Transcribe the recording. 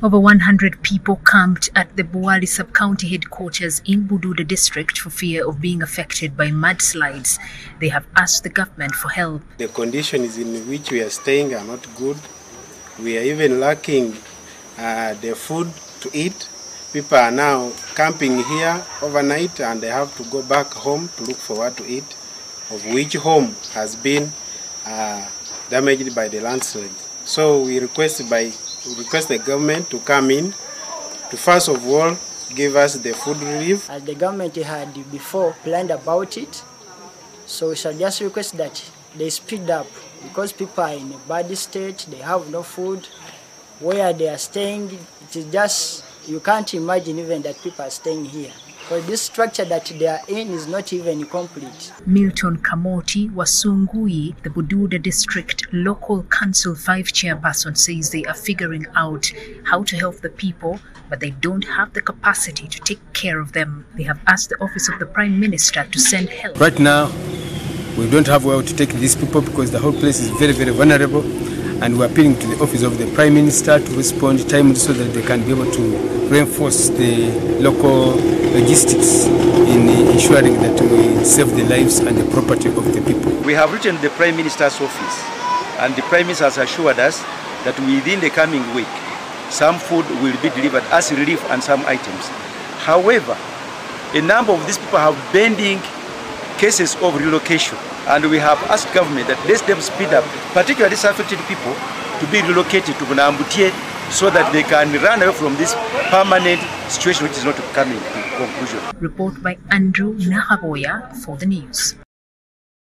Over 100 people camped at the Bwali sub-county headquarters in Bududa district for fear of being affected by mudslides. They have asked the government for help. The conditions in which we are staying are not good. We are even lacking the food to eat. People are now camping here overnight and they have to go back home to look for what to eat, of which home has been damaged by the landslide. So we request the government to come in to first of all give us the food relief. As the government had before planned about it, so we shall just request that they speed up, because people are in a bad state, they have no food. Where they are staying, it is just, you can't imagine even that people are staying here. Because this structure that they are in is not even complete. Milton Kamoti Wasungui, the Bududa District Local Council 5 chairperson, says they are figuring out how to help the people, but they don't have the capacity to take care of them. They have asked the Office of the Prime Minister to send help. Right now, we don't have where to take these people because the whole place is very, very vulnerable. And we're appealing to the Office of the Prime Minister to respond timely so that they can be able to reinforce the local logistics in ensuring that we save the lives and the property of the people. We have written the Prime Minister's office, and the Prime Minister has assured us that within the coming week, some food will be delivered as relief and some items. However, a number of these people have pending cases of relocation, and we have asked government that let them speed up, particularly affected people, to be relocated to Bunambutie so that they can run away from this permanent situation which is not coming to conclusion. Report by Andrew Nahaboya for the news.